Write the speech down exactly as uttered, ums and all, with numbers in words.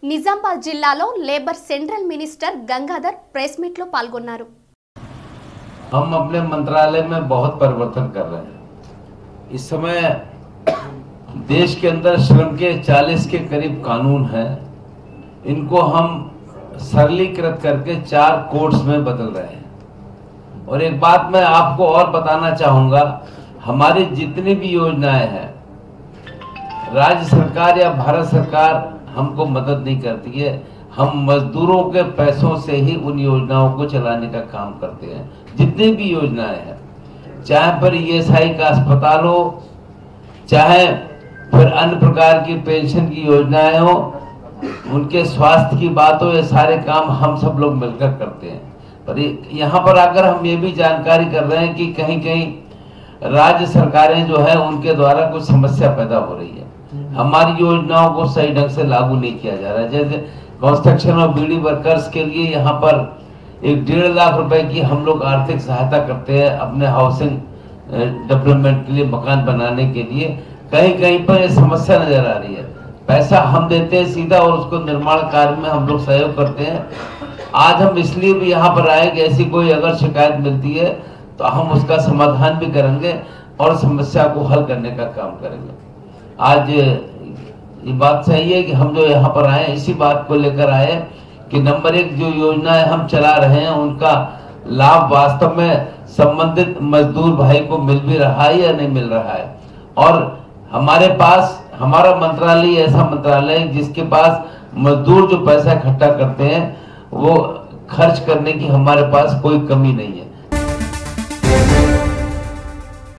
నిజామాబాద్ జిల్లాలో labour central minister Gangadhar press meet लो पाल्गొన్నారు। हम अपने मंत्रालय में बहुत परिवर्तन कर रहे हैं। इस समय देश के अंदर श्रम के चालीस के करीब कानून हैं, इनको हम सरलीकृत करके चार कोड्स में बदल रहे हैं। और एक बात मैं आपको और बताना चाहूंगा, हमारी जितनी भी योजनाएं हैं राज्य सरकार या भारत सरकार हमको मदद नहीं करती है, हम मजदूरों के पैसों से ही उन योजनाओं को चलाने का काम करते हैं। जितनी भी योजनाएं हैं, चाहे पर ईएसआई का अस्पताल हो, चाहे फिर अन्य प्रकार की पेंशन की योजनाएं हो, उनके स्वास्थ्य की बात हो, ये सारे काम हम सब लोग मिलकर करते हैं। पर यहाँ पर आकर हम ये भी जानकारी कर रहे हैं कि कहीं कहीं राज्य सरकारें जो है उनके द्वारा कुछ समस्या पैदा हो रही है, हमारी योजनाओं को सही ढंग से लागू नहीं किया जा रहा है। जैसे कंस्ट्रक्शन और बीडी वर्कर्स के लिए यहाँ पर एक डेढ़ लाख रुपए की हम लोग आर्थिक सहायता करते हैं अपने हाउसिंग डेवलपमेंट के लिए, मकान बनाने के लिए। कहीं कहीं पर ये समस्या नजर आ रही है, पैसा हम देते हैं सीधा और उसको निर्माण कार्य में हम लोग सहयोग करते हैं। आज हम इसलिए भी यहाँ पर आए कि ऐसी कोई अगर शिकायत मिलती है तो हम उसका समाधान भी करेंगे और समस्या को हल करने का काम करेंगे। आज ये बात सही है कि हम जो यहाँ पर आए इसी बात को लेकर आए कि नंबर एक जो योजनाएं हम चला रहे हैं उनका लाभ वास्तव में संबंधित मजदूर भाई को मिल भी रहा है या नहीं मिल रहा है। और हमारे पास हमारा मंत्रालय ऐसा मंत्रालय है जिसके पास मजदूर जो पैसा इकट्ठा करते हैं वो खर्च करने की हमारे पास कोई कमी नहीं है।